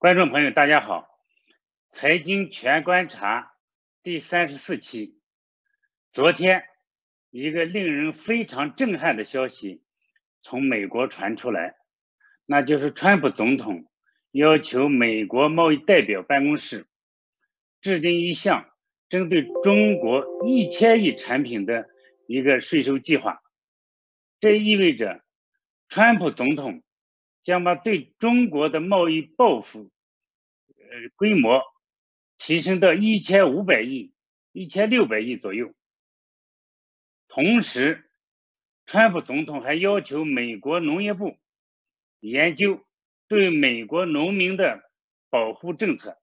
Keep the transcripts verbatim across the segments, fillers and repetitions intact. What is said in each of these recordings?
观众朋友，大家好，财经全观察第三十四期。昨天，一个令人非常震撼的消息从美国传出来，那就是川普总统要求美国贸易代表办公室制定一项针对中国一千亿产品的一个税收计划。这意味着，川普总统将把对中国的贸易报复呃规模提升到一千五百亿、一千六百亿左右。同时，川普总统还要求美国农业部研究对美国农民的保护政策。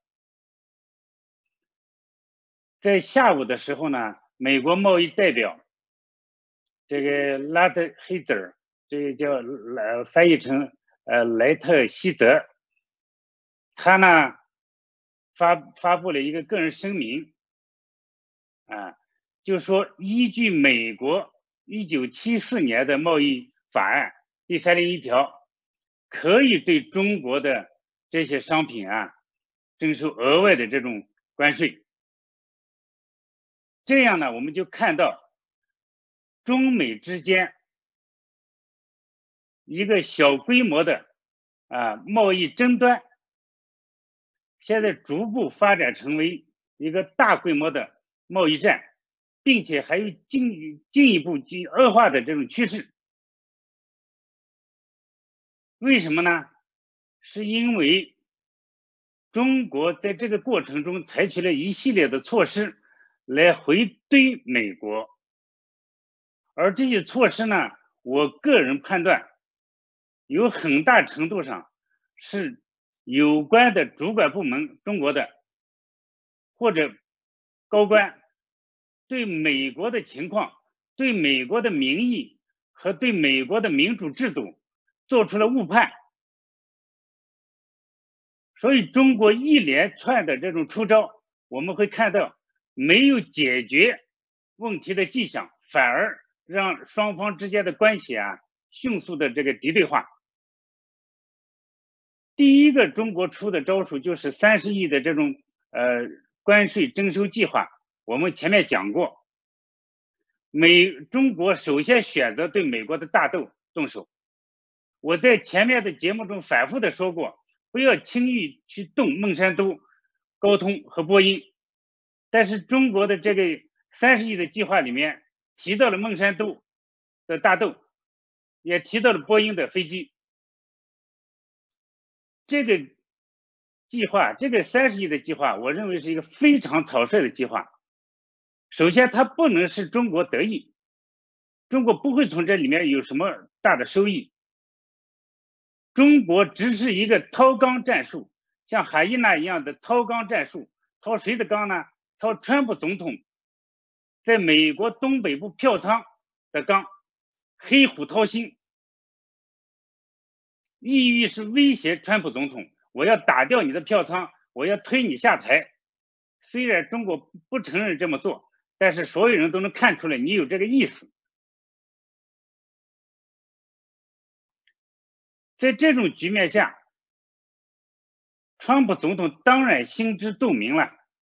在下午的时候呢，美国贸易代表这个拉特黑泽尔，这个叫呃翻译成呃莱特希泽，他呢发发布了一个个人声明，啊，就说依据美国一九七四年的贸易法案第三零一条，可以对中国的这些商品啊征收额外的这种关税。这样呢，我们就看到中美之间一个小规模的啊贸易争端，现在逐步发展成为一个大规模的贸易战，并且还有进进一步进恶化的这种趋势。为什么呢？是因为中国在这个过程中采取了一系列的措施来回怼美国，而这些措施呢，我个人判断有很大程度上是有关的主管部门，中国的或者高官对美国的情况、对美国的民意和对美国的民主制度做出了误判。所以中国一连串的这种出招，我们会看到没有解决问题的迹象，反而让双方之间的关系啊迅速的这个敌对化。第一个中国出的招数就是三十亿的这种呃关税征收计划，我们前面讲过，美中国首先选择对美国的大豆动手。我在前面的节目中反复的说过，不要轻易去动孟山都、高通和波音。但是中国的这个三十亿的计划里面提到了孟山都的大豆，也提到了波音的飞机。这个计划，这个三十亿的计划，我认为是一个非常草率的计划。首先，它不能使中国得益，中国不会从这里面有什么大的收益。中国只是一个掏缸战术，像海伊娜一样的掏缸战术。掏谁的缸呢？掏川普总统在美国东北部票仓的缸，黑虎掏心，意欲是威胁川普总统，我要打掉你的票仓，我要推你下台。虽然中国不承认这么做，但是所有人都能看出来你有这个意思。在这种局面下，川普总统当然心知肚明了，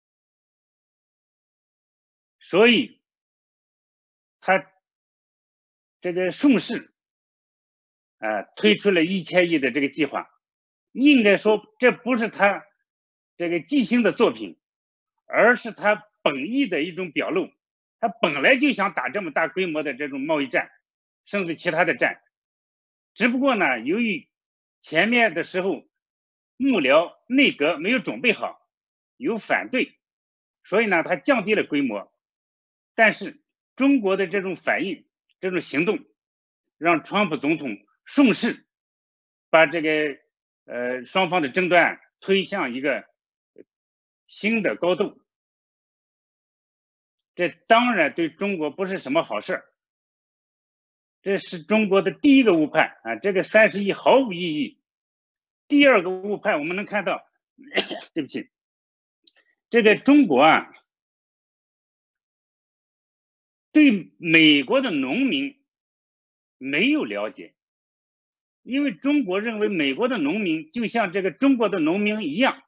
所以他这个顺势啊推出了一千亿的这个计划。应该说这不是他这个即兴的作品，而是他本意的一种表露。他本来就想打这么大规模的这种贸易战，甚至其他的战，只不过呢，由于前面的时候幕僚内阁没有准备好，有反对，所以呢，他降低了规模。但是中国的这种反应、这种行动，让川普总统顺势把这个呃双方的争端推向一个新的高度。这当然对中国不是什么好事，这是中国的第一个误判啊！这个三十亿毫无意义。第二个误判，我们能看到，对不起，这个中国啊，对美国的农民没有了解， 因为中国认为美国的农民就像这个中国的农民一样，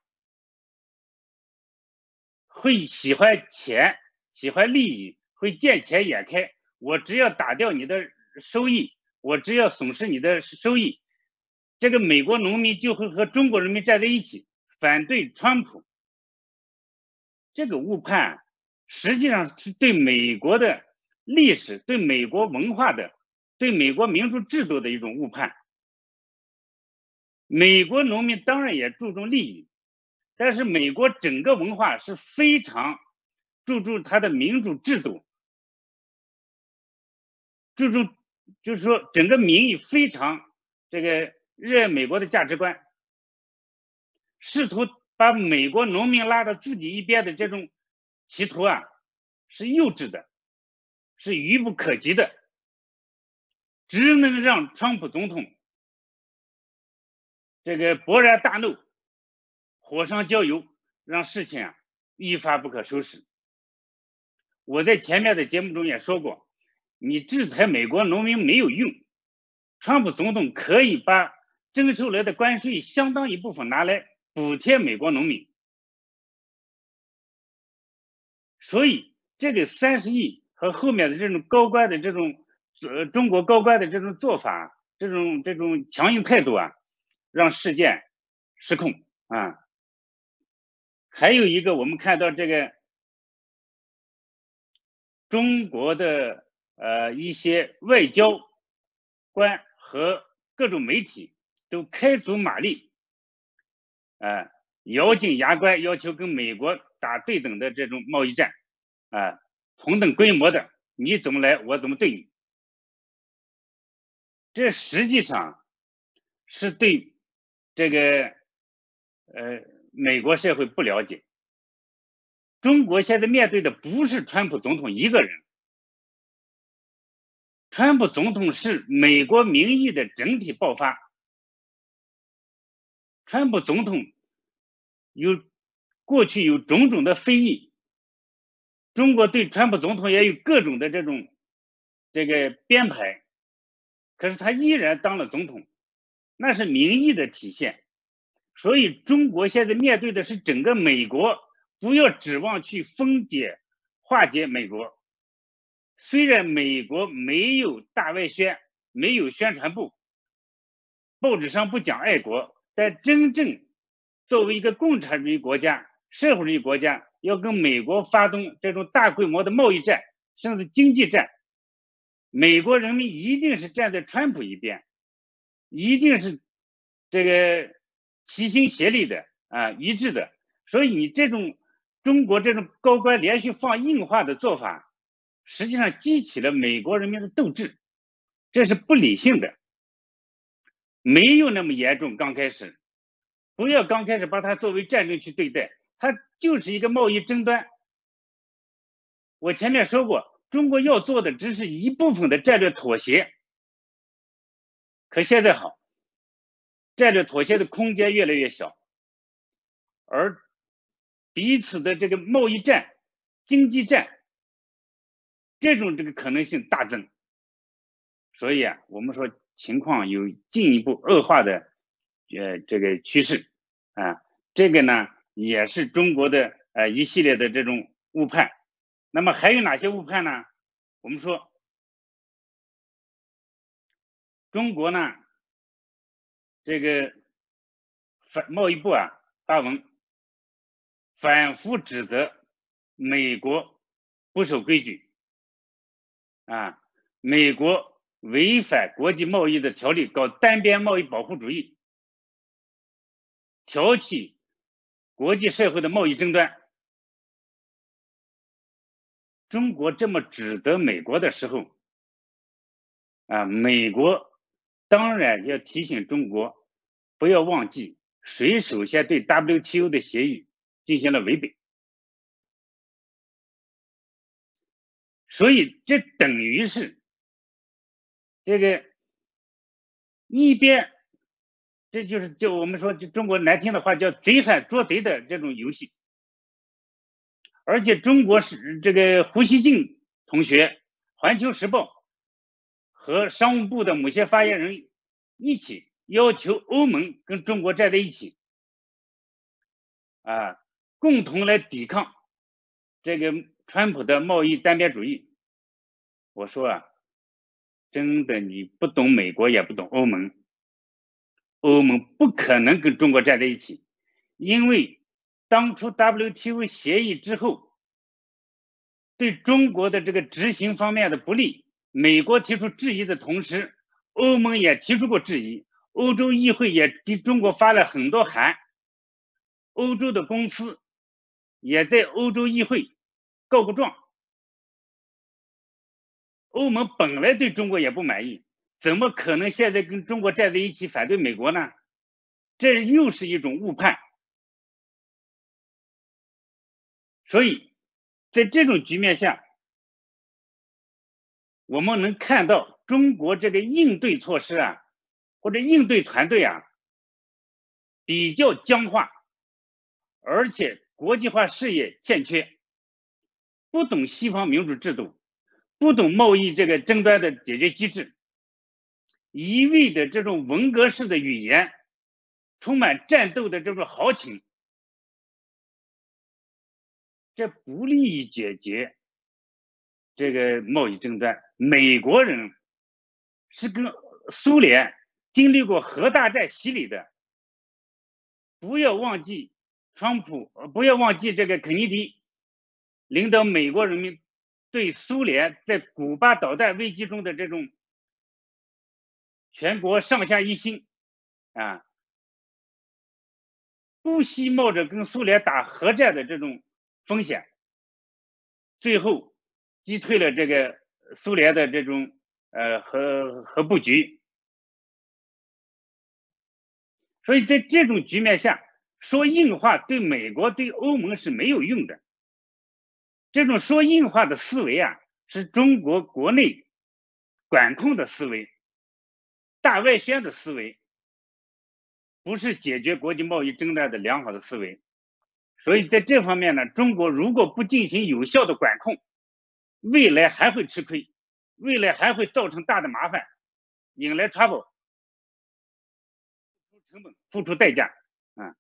会喜欢钱，喜欢利益，会见钱眼开。我只要打掉你的收益，我只要损失你的收益，这个美国农民就会和中国人民站在一起，反对川普。这个误判实际上是对美国的历史、对美国文化的、对美国民主制度的一种误判。美国农民当然也注重利益，但是美国整个文化是非常注重它的民主制度，注重就是说整个民意非常这个热爱美国的价值观，试图把美国农民拉到自己一边的这种企图啊，是幼稚的，是愚不可及的，只能让川普总统这个勃然大怒，火上浇油，让事情啊一发不可收拾。我在前面的节目中也说过，你制裁美国农民没有用，川普总统可以把征收来的关税相当一部分拿来补贴美国农民。所以这个三十亿和后面的这种高官的这种呃中国高官的这种做法，这种这种强硬态度啊，让事件失控啊。还有一个，我们看到这个中国的呃一些外交官和各种媒体都开足马力，呃，咬紧牙关，要求跟美国打对等的这种贸易战，啊、呃，同等规模的，你怎么来，我怎么对你。这实际上是对这个呃美国社会不了解。中国现在面对的不是川普总统一个人，川普总统是美国民意的整体爆发。川普总统有过去有种种的非议，中国对川普总统也有各种的这种这个编排，可是他依然当了总统，那是民意的体现。所以中国现在面对的是整个美国，不要指望去分解化解美国。虽然美国没有大外宣，没有宣传部，报纸上不讲爱国，但真正作为一个共产主义国家、社会主义国家，要跟美国发动这种大规模的贸易战，甚至经济战，美国人民一定是站在川普一边，一定是这个齐心协力的啊，一致的。所以你这种中国这种高官连续放硬话的做法，实际上激起了美国人民的斗志，这是不理性的，没有那么严重。刚开始不要刚开始把它作为战争去对待，它就是一个贸易争端。我前面说过，中国要做的只是一部分的战略妥协，可现在好，战略妥协的空间越来越小，而彼此的这个贸易战、经济战，这种这个可能性大增。所以啊，我们说情况有进一步恶化的呃这个趋势啊，这个呢也是中国的呃一系列的这种误判。那么还有哪些误判呢？我们说中国呢这个反贸易部啊发文反复指责美国不守规矩啊，美国违反国际贸易的条例，搞单边贸易保护主义，挑起国际社会的贸易争端。中国这么指责美国的时候啊，美国当然要提醒中国不要忘记谁首先对 W T O 的协议进行了违背。所以这等于是这个一边，这就是就我们说就中国难听的话叫贼喊捉贼的这种游戏。而且中国是这个胡锡进同学，环球时报和商务部的某些发言人一起要求欧盟跟中国站在一起，啊，共同来抵抗这个川普的贸易单边主义。我说啊，真的你不懂美国也不懂欧盟，欧盟不可能跟中国站在一起，因为当初 W T O 协议之后，对中国的这个执行方面的不利，美国提出质疑的同时，欧盟也提出过质疑，欧洲议会也给中国发了很多函，欧洲的公司也在欧洲议会告过状。欧盟本来对中国也不满意，怎么可能现在跟中国站在一起反对美国呢？这又是一种误判。所以在这种局面下，我们能看到中国这个应对措施啊，或者应对团队啊，比较僵化，而且国际化视野欠缺，不懂西方民主制度，不懂贸易这个争端的解决机制，一味的这种文革式的语言，充满战斗的这种豪情，这不利于解决这个贸易争端。美国人是跟苏联经历过核大战洗礼的，不要忘记川普，不要忘记这个肯尼迪领导美国人民对苏联在古巴导弹危机中的这种全国上下一心啊，不惜冒着跟苏联打核战的这种风险，最后击退了这个苏联的这种呃核核布局。所以在这种局面下，说硬话对美国对欧盟是没有用的。这种说硬话的思维啊，是中国国内管控的思维，大外宣的思维，不是解决国际贸易争端的良好的思维。所以在这方面呢，中国如果不进行有效的管控，未来还会吃亏，未来还会造成大的麻烦，引来 trouble， 付出成本，付出代价啊。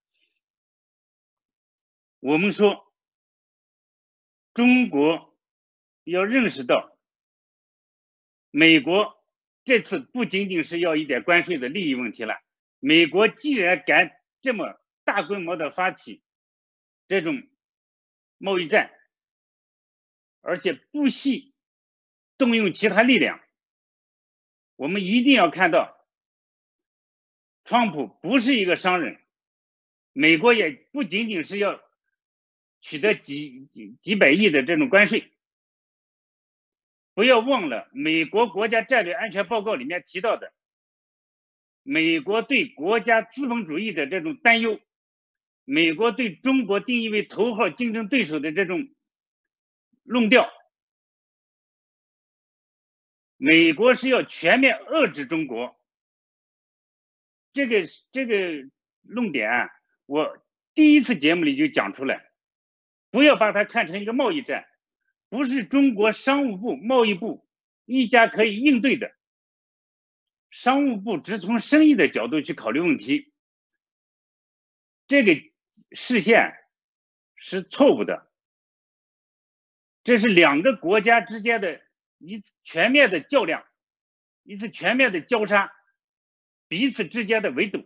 我们说，中国要认识到，美国这次不仅仅是要一点关税的利益问题了，美国既然敢这么大规模的发起这种贸易战，而且不惜动用其他力量，我们一定要看到，川普不是一个商人，美国也不仅仅是要取得几几几百亿的这种关税。不要忘了美国国家战略安全报告里面提到的，美国对国家资本主义的这种担忧，美国对中国定义为头号竞争对手的这种论调，美国是要全面遏制中国。这个这个论点啊，我第一次节目里就讲出来，不要把它看成一个贸易战，不是中国商务部、贸易部一家可以应对的。商务部只从生意的角度去考虑问题，这个视线是错误的。这是两个国家之间的一次全面的较量，一次全面的交叉，彼此之间的围堵，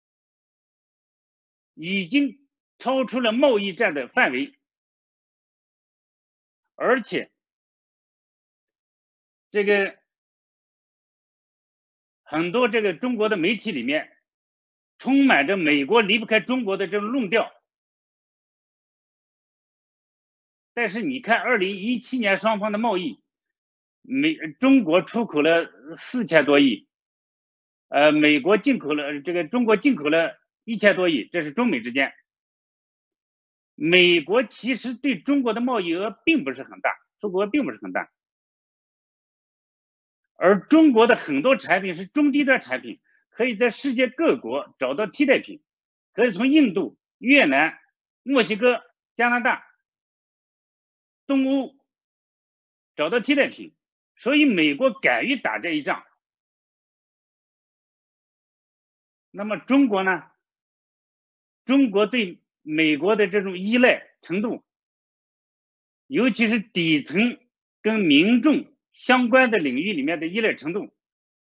已经超出了贸易战的范围，而且这个很多这个中国的媒体里面充满着美国离不开中国的这种论调。但是你看，二零一七年双方的贸易，美中国出口了四千多亿，呃，美国进口了这个中国进口了一千多亿，这是中美之间。美国其实对中国的贸易额并不是很大，出口额并不是很大，而中国的很多产品是中低端产品，可以在世界各国找到替代品，可以从印度、越南、墨西哥、加拿大、东欧找到替代品，所以美国敢于打这一仗。 那么中国呢？中国对美国的这种依赖程度，尤其是底层跟民众相关的领域里面的依赖程度，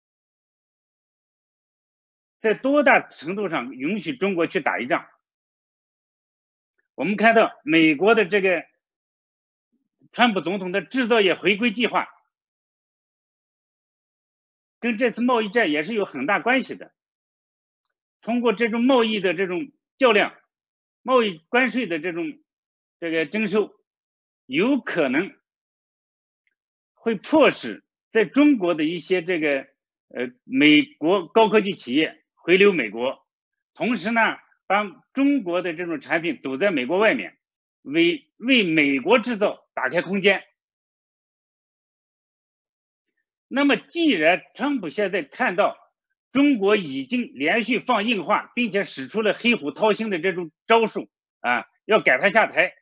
在多大程度上允许中国去打一仗？我们看到美国的这个川普总统的制造业回归计划，跟这次贸易战也是有很大关系的。通过这种贸易的这种较量，贸易关税的这种这个征收，有可能会迫使在中国的一些这个呃美国高科技企业回流美国，同时呢，把中国的这种产品堵在美国外面，为为美国制造打开空间。那么，既然川普现在看到中国已经连续放硬话，并且使出了黑虎掏心的这种招数啊，要赶他下台，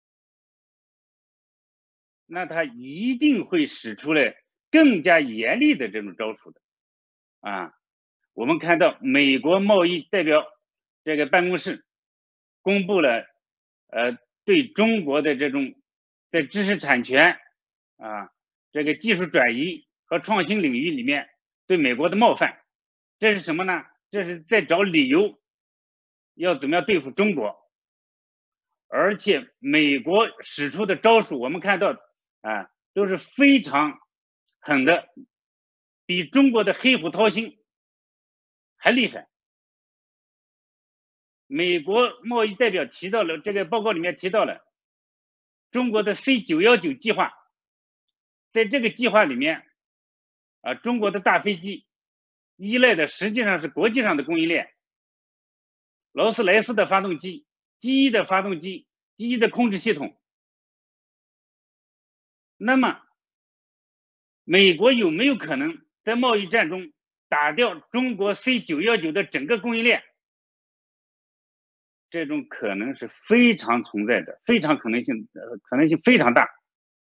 那他一定会使出来更加严厉的这种招数的啊。我们看到美国贸易代表这个办公室公布了呃对中国的这种在知识产权啊、这个技术转移和创新领域里面对美国的冒犯，这是什么呢？这是在找理由要怎么样对付中国。而且美国使出的招数，我们看到啊都是非常狠的，比中国的黑虎掏心还厉害。美国贸易代表提到了，这个报告里面提到了中国的 C 九一九计划，在这个计划里面啊，中国的大飞机依赖的实际上是国际上的供应链，劳斯莱斯的发动机、机翼的发动机、机翼的控制系统。那么美国有没有可能在贸易战中打掉中国 C 九一九的整个供应链？这种可能是非常存在的，非常可能性，呃，可能性非常大，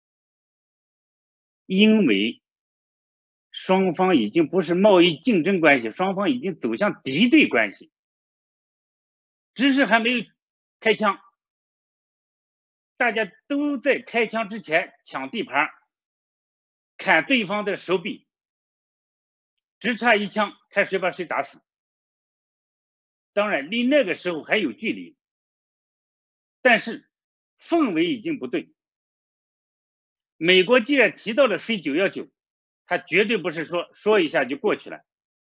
因为双方已经不是贸易竞争关系，双方已经走向敌对关系，只是还没有开枪，大家都在开枪之前抢地盘，砍对方的手臂，只差一枪，看谁把谁打死。当然，离那个时候还有距离，但是氛围已经不对。美国既然提到了 C 九一九，它绝对不是说说一下就过去了。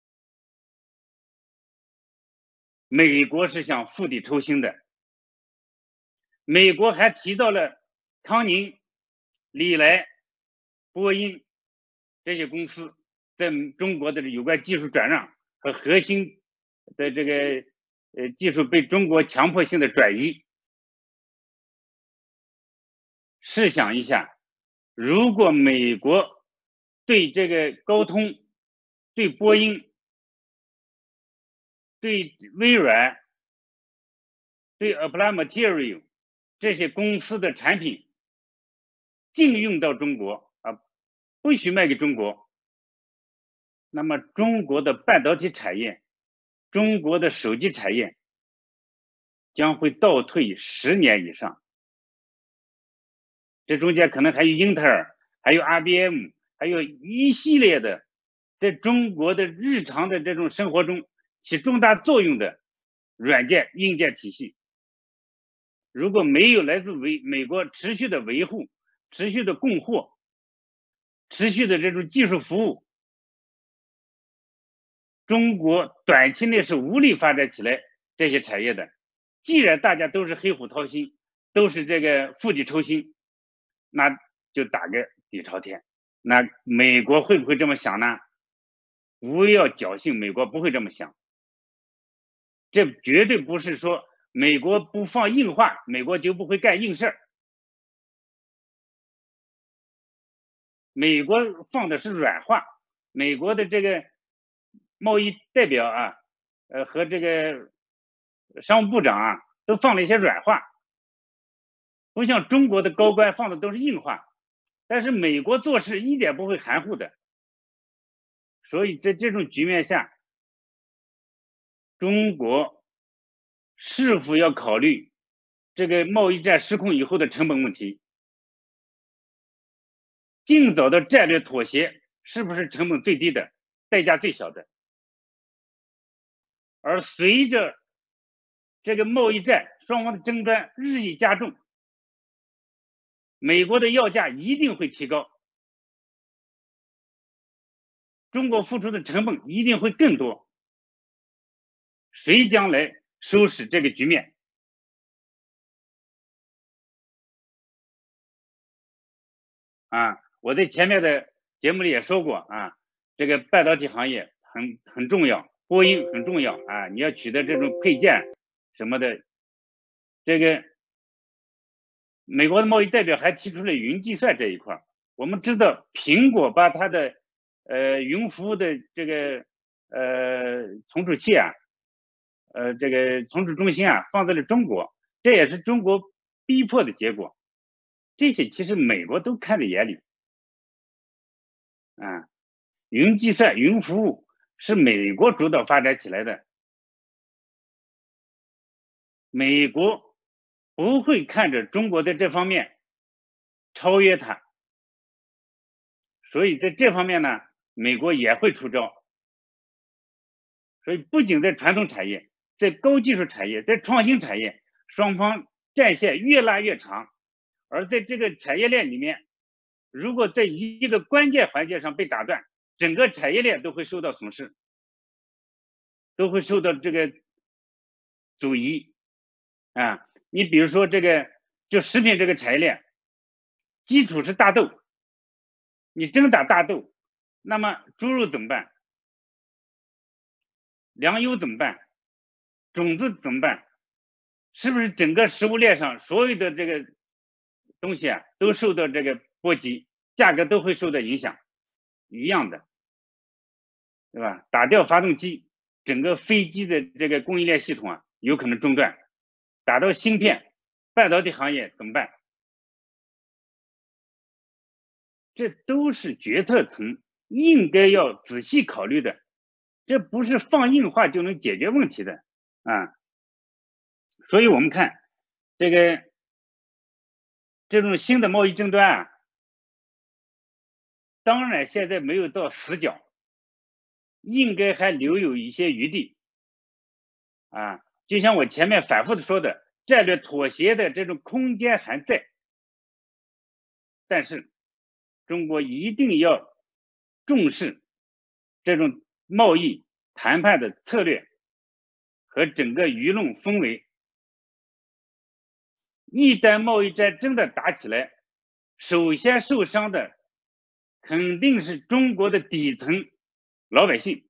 美国是想釜底抽薪的。美国还提到了康宁、礼来、波音这些公司在中国的有关技术转让和核心的这个呃技术被中国强迫性的转移。试想一下，如果美国对这个高通、对波音、对微软、对 Applied Material 这些公司的产品禁用到中国啊，不许卖给中国，那么中国的半导体产业、中国的手机产业将会倒退十年以上。这中间可能还有英特尔，还有 I B M， 还有一系列的在中国的日常的这种生活中起重大作用的软件硬件体系，如果没有来自维美国持续的维护、持续的供货、持续的这种技术服务，中国短期内是无力发展起来这些产业的。既然大家都是黑虎掏心，都是这个釜底抽薪，那就打个底朝天。那美国会不会这么想呢？不要侥幸，美国不会这么想。这绝对不是说美国不放硬话，美国就不会干硬事儿。美国放的是软话，美国的这个贸易代表啊，呃和这个商务部长啊，都放了一些软话，不像中国的高官放的都是硬话。但是美国做事一点不会含糊的，所以在这种局面下， 中国是否要考虑这个贸易战失控以后的成本问题？尽早的战略妥协是不是成本最低的、代价最小的？而随着这个贸易战双方的争端日益加重，美国的要价一定会提高，中国付出的成本一定会更多。谁将来收拾这个局面？啊，我在前面的节目里也说过啊，这个半导体行业很很重要，波音很重要啊，你要取得这种配件什么的。这个美国的贸易代表还提出了云计算这一块。我们知道，苹果把它的呃云服务的这个呃存储器啊，呃这个存储中心啊放在了中国，这也是中国逼迫的结果。这些其实美国都看在眼里。啊，云计算、云服务是美国主导发展起来的，美国不会看着中国在这方面超越它，所以在这方面呢，美国也会出招。所以不仅在传统产业，在高技术产业，在创新产业，双方战线越拉越长，而在这个产业链里面，如果在一个关键环节上被打断，整个产业链都会受到损失，都会受到这个阻移啊。你比如说这个，就食品这个产业链，基础是大豆，你真打大豆，那么猪肉怎么办？粮油怎么办？种子怎么办？是不是整个食物链上所有的这个东西啊，都受到这个波及，价格都会受到影响？一样的，对吧？打掉发动机，整个飞机的这个供应链系统啊，有可能中断。打到芯片、半导体行业怎么办？这都是决策层应该要仔细考虑的，这不是放硬话就能解决问题的啊。所以我们看这个这种新的贸易争端啊，当然现在没有到死角，应该还留有一些余地啊。就像我前面反复的说的，战略妥协的这种空间还在，但是中国一定要重视这种贸易谈判的策略和整个舆论氛围。一旦贸易战真的打起来，首先受伤的肯定是中国的底层老百姓。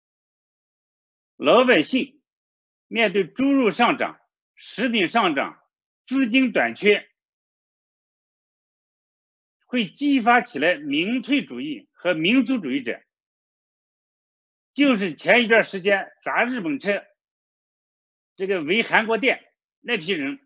老百姓面对猪肉上涨、食品上涨、资金短缺，会激发起来民粹主义和民族主义者，就是前一段时间砸日本车、这个围韩国店那批人，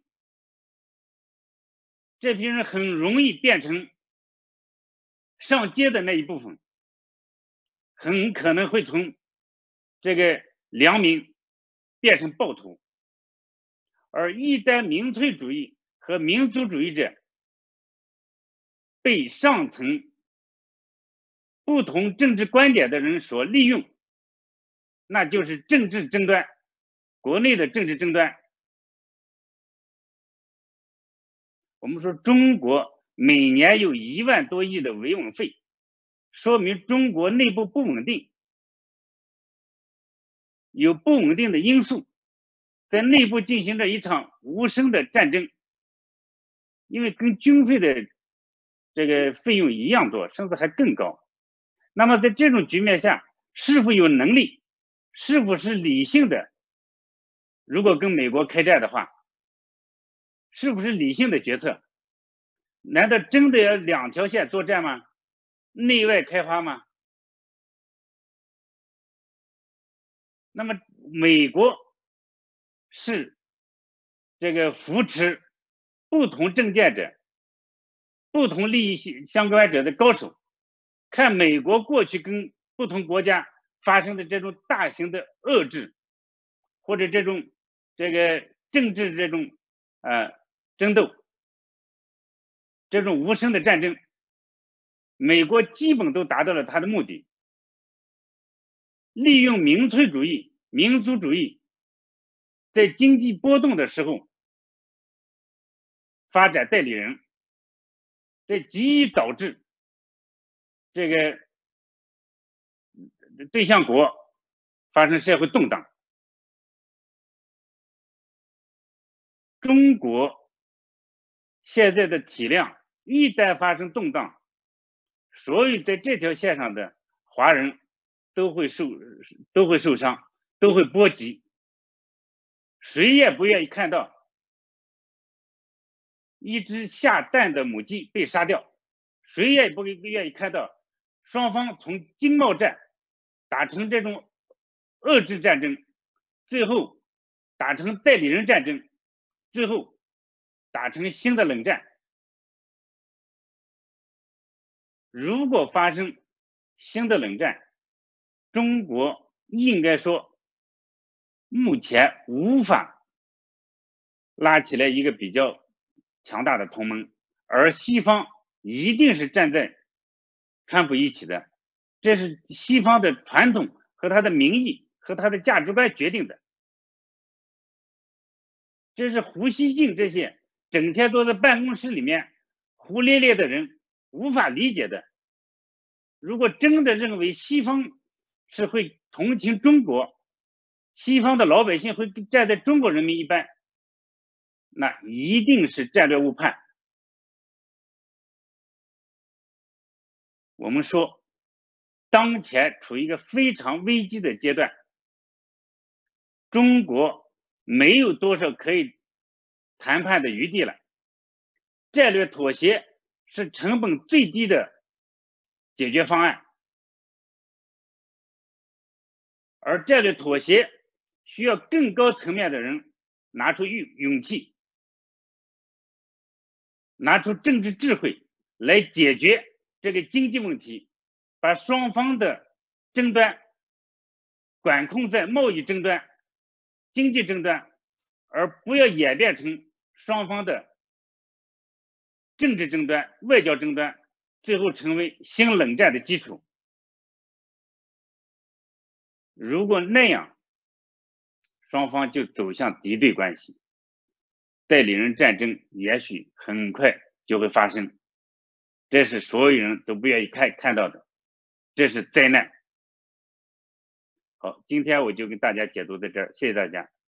这批人很容易变成上街的那一部分，很可能会从这个良民变成暴徒。而一旦民粹主义和民族主义者被上层不同政治观点的人所利用，那就是政治争端，国内的政治争端。我们说中国每年有一万多亿的维稳费，说明中国内部不稳定，有不稳定的因素，在内部进行着一场无声的战争。因为跟军费的这个费用一样多，甚至还更高。那么在这种局面下，是否有能力，是否是理性的，如果跟美国开战的话，是不是理性的决策？难道真的要两条线作战吗？内外开花吗？那么美国是这个扶持不同政见者、不同利益相关者的高手。看美国过去跟不同国家发生的这种大型的遏制， 或者这种这个政治这种呃争斗，这种无声的战争，美国基本都达到了它的目的，利用民粹主义、民族主义，在经济波动的时候发展代理人，这极易导致这个对象国发生社会动荡。中国现在的体量一旦发生动荡，所有在这条线上的华人都会受都会受伤，都会波及。谁也不愿意看到一只下蛋的母鸡被杀掉，谁也不愿意看到双方从经贸战打成这种遏制战争，最后打成代理人战争，最后打成新的冷战。如果发生新的冷战，中国应该说目前无法拉起来一个比较强大的同盟，而西方一定是站在川普一起的，这是西方的传统和他的民意和他的价值观决定的。这是胡锡进这些整天坐在办公室里面胡咧咧的人无法理解的。如果真的认为西方是会同情中国，西方的老百姓会站在中国人民一边，那一定是战略误判。我们说，当前处于一个非常危机的阶段，中国没有多少可以谈判的余地了。战略妥协是成本最低的解决方案，而战略妥协需要更高层面的人拿出勇气，拿出政治智慧来解决这个经济问题，把双方的争端管控在贸易争端、经济争端，而不要演变成双方的政治争端、外交争端，最后成为新冷战的基础。如果那样，双方就走向敌对关系，代理人战争也许很快就会发生，这是所有人都不愿意看看到的，这是灾难。好，今天我就跟大家解读到这儿，谢谢大家。